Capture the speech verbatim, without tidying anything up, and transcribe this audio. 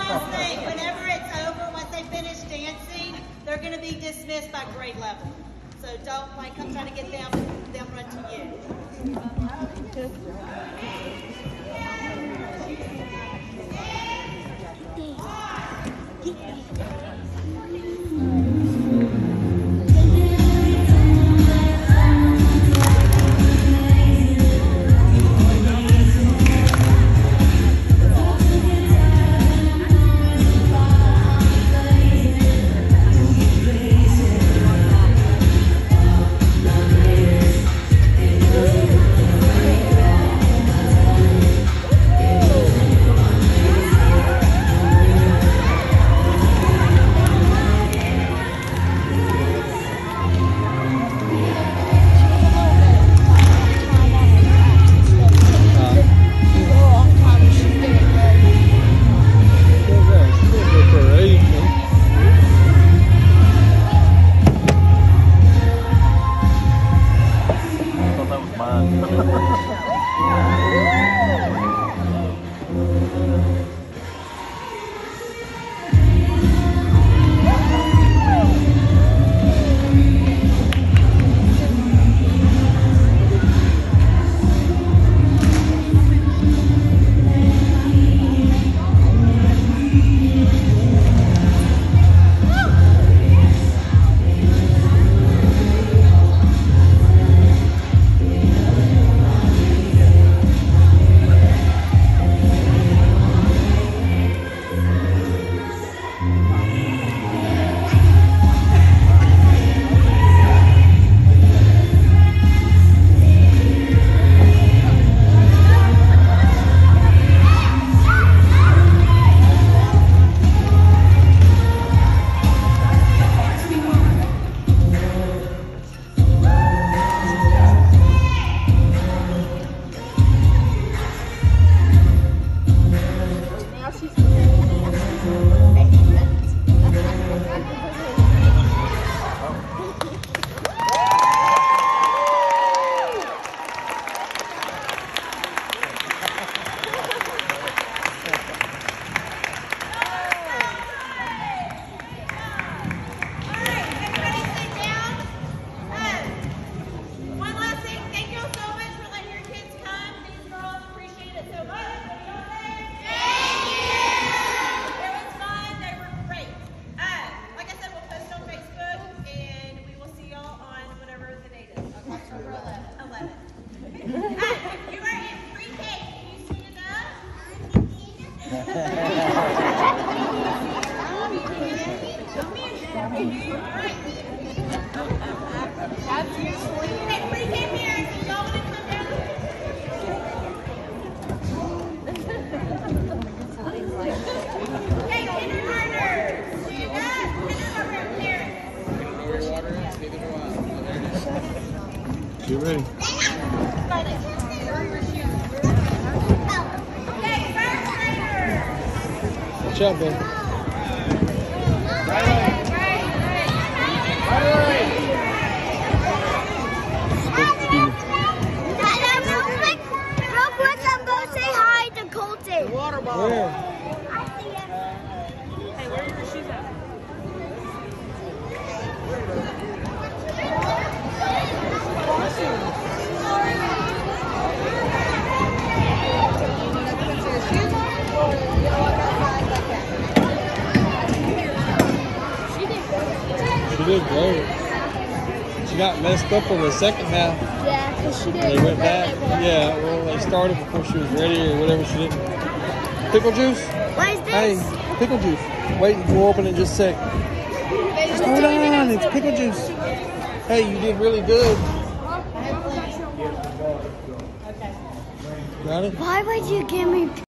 last thing, whenever it's over, once they finish dancing, they're going to be dismissed by grade level. So don't like come trying to get them, them run to you. Get ready. Watch out, Ben. Real quick, I'm going to say hi to Colton. Water bottle. Where? Hey, where are your shoes at? She did great. She got messed up on the second half. Yeah, because she did. They went back. Yeah, well, they started before she was ready or whatever. She didn't. Pickle juice? What is this? Hey, pickle juice. Wait, we'll open it in just a sec. Hold on, it's pickle juice. Hey, you did really good. Got it? Why would you give me